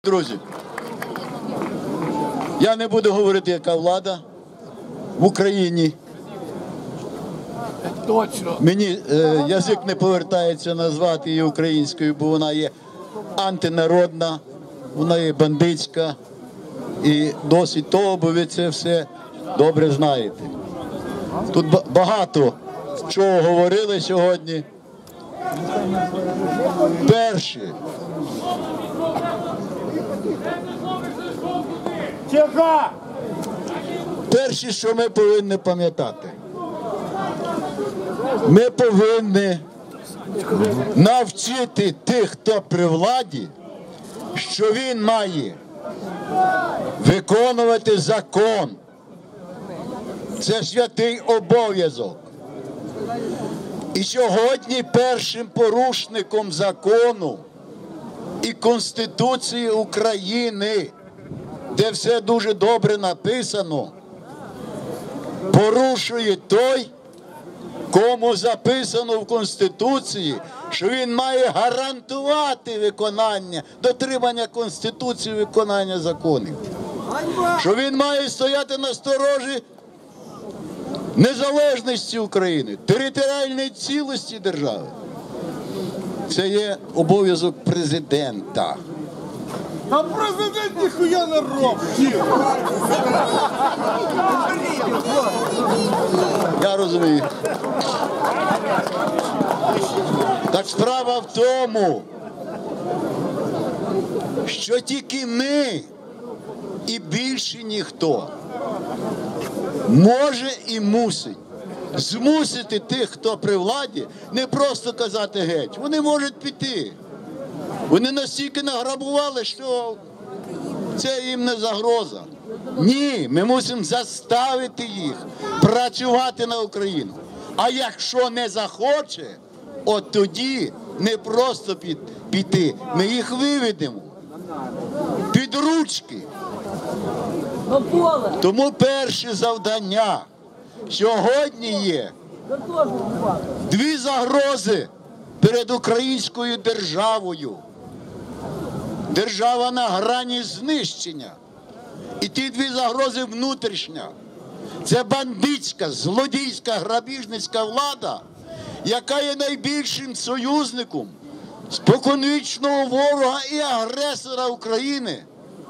Друзі, я не буду говорити, яка влада в Україні. Точно. Мені язик не повертається назвати її українською, бо вона є антинародна, вона є бандитська. І досить того, бо ви це все добре знаєте. Тут багато чого говорили сьогодні. Перше, що ми повинні пам'ятати, ми повинні навчити тих, хто при владі, що він має виконувати закон. Це святий обов'язок. І сьогодні першим порушником закону і Конституції України, де все дуже добре написано, порушує той, кому записано в Конституції, що він має гарантувати виконання, дотримання Конституції, виконання законів. Що він має стояти на сторожі незалежності України, територіальної цілості держави. Це є обов'язок президента. А президент ніхуя не робить. Я розумію. Так справа в тому, що тільки ми і більше ніхто може і мусить змусити тих, хто при владі, не просто казати геть. Вони можуть піти. Вони настільки награбували, що це їм не загроза. Ні, ми мусимо заставити їх працювати на Україну. А якщо не захоче, от тоді не просто піти, ми їх виведемо під ручки. Тому перше завдання сьогодні є дві загрози перед українською державою. Держава на грані знищення. І ті дві загрози внутрішня. Це бандитська, злодійська, грабіжницька влада, яка є найбільшим союзником споконвічного ворога і агресора України,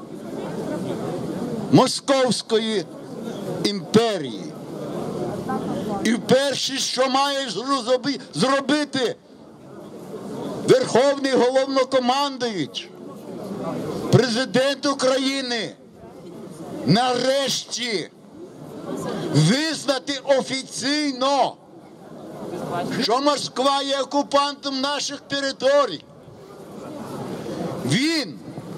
Московської імперії. І перше, що має зробити Верховний Головнокомандувач, президент України, нарешті визнати офіційно, що Москва є окупантом наших територій. Він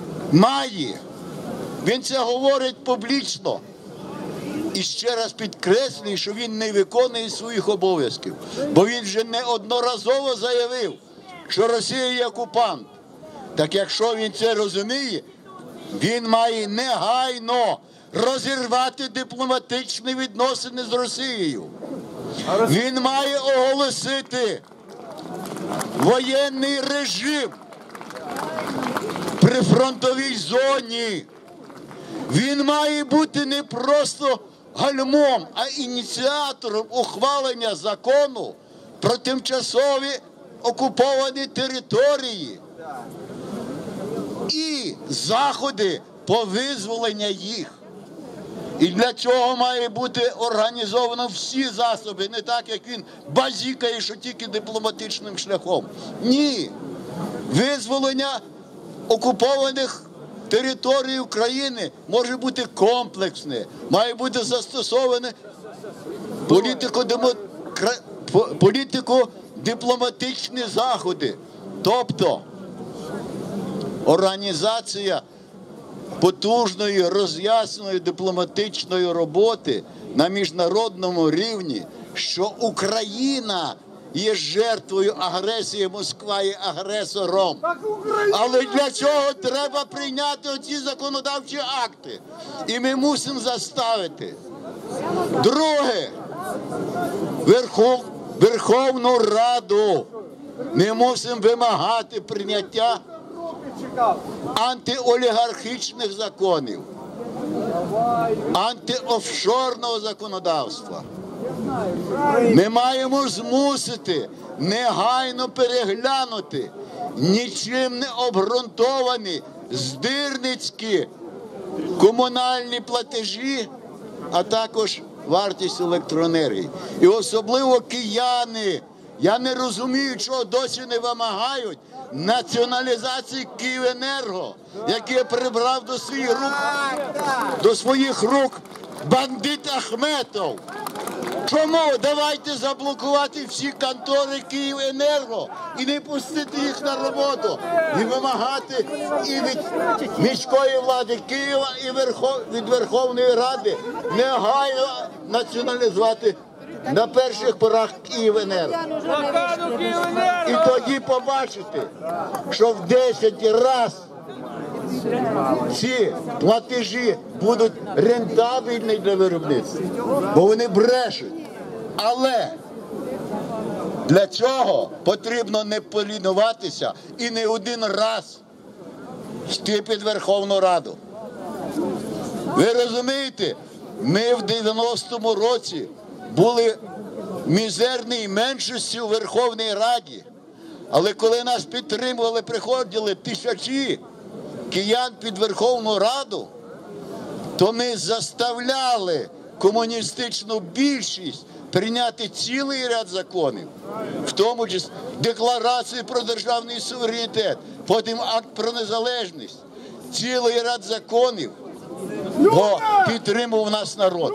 це говорить публічно. І ще раз підкреслює, що він не виконує своїх обов'язків. Бо він вже неодноразово заявив, що Росія є окупант. Так якщо він це розуміє, він має негайно розірвати дипломатичні відносини з Росією. Він має оголосити воєнний режим при фронтовій зоні. Він має бути не просто гальмом, а ініціатором ухвалення закону про тимчасові окуповані території і заходи по визволенню їх. І для цього має бути організовано всі засоби, не так, як він базікає, що тільки дипломатичним шляхом. Ні. Визволення окупованих територій України може бути комплексне, має бути застосоване політико-дипломатичні заходи. Тобто організація потужної, роз'ясненої дипломатичної роботи на міжнародному рівні, що Україна є жертвою агресії, Москва є агресором. Але для цього треба прийняти оці законодавчі акти. І ми мусимо заставити. Друге, Верховну Раду ми мусимо вимагати прийняття антиолігархічних законів, антиофшорного законодавства. Ми маємо змусити негайно переглянути нічим не обґрунтовані здирницькі комунальні платежі, а також вартість електроенергії. І особливо кияни. Я не розумію, чого досі не вимагають націоналізації Київенерго, який прибрав до своїх рук бандит Ахметов. Чому? Давайте заблокувати всі контори Київенерго і не пустити їх на роботу. І вимагати і від міської влади Києва, і від Верховної Ради негайно націоналізувати на перших порах Київенерго. І тоді побачите, що в 10 разів ці платежі будуть рентабельні для виробництва, бо вони брешуть. Але для цього потрібно не полінуватися і не один раз йти під Верховну Раду. Ви розумієте, ми в 90-му році були мізерною меншістю у Верховній Раді, але коли нас підтримували, приходили тисячі киян під Верховну Раду, то ми заставляли комуністичну більшість прийняти цілий ряд законів, в тому числі Декларацію про державний суверенітет, потім Акт про незалежність, цілий ряд законів, бо підтримував нас народ.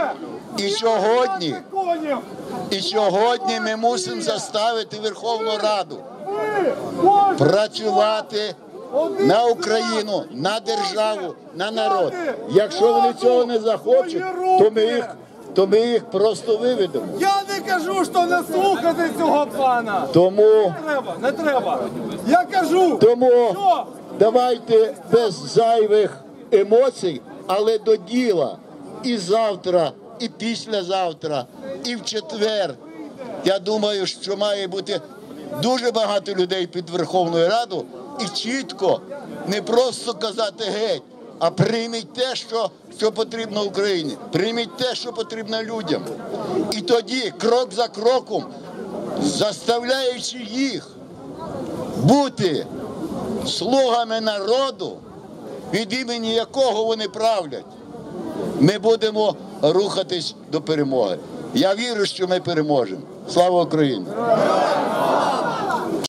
І сьогодні ми мусимо заставити Верховну Раду працювати на Україну, на державу, на народ. Якщо вони цього не захочуть, то ми їх просто виведемо. Я не кажу, що не слухати цього пана. Тому Не треба. Я кажу, що? Давайте без зайвих емоцій, але до діла. І завтра, і післязавтра, і в четвер. Я думаю, що має бути дуже багато людей під Верховною Радою і чітко не просто казати геть, а прийміть те, що потрібно Україні, прийміть те, що потрібно людям. І тоді, крок за кроком, заставляючи їх бути слугами народу, від імені якого вони правлять, ми будемо рухатись до перемоги. Я вірю, що ми переможемо. Слава Україні!